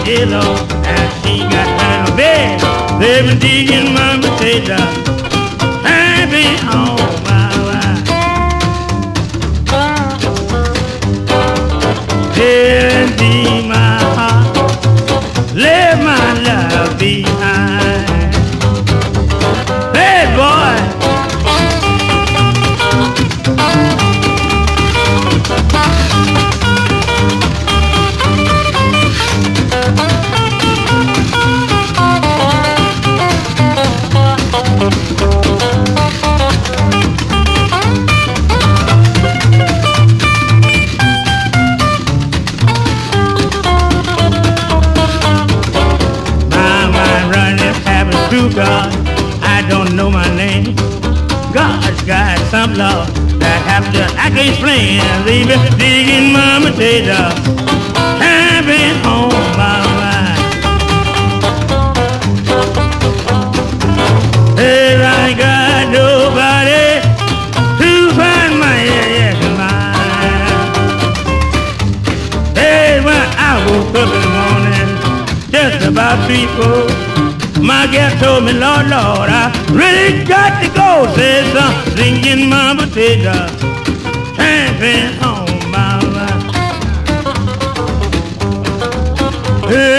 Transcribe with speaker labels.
Speaker 1: Yeah, Lord, and she got down in bed. They've been digging my potato. I've been on my mind. Empty my heart, leave my love behind. Hey, boy. God, I don't know my name. God's got some love that I can't explain. Leave it digging my potato. I've been on my mind. Hey, I ain't got nobody to find my mind. Hey, when I woke up in the morning, just about 3-4. My gal told me, Lord, Lord, I really got to go. Said something in my potato, tramping on my mind.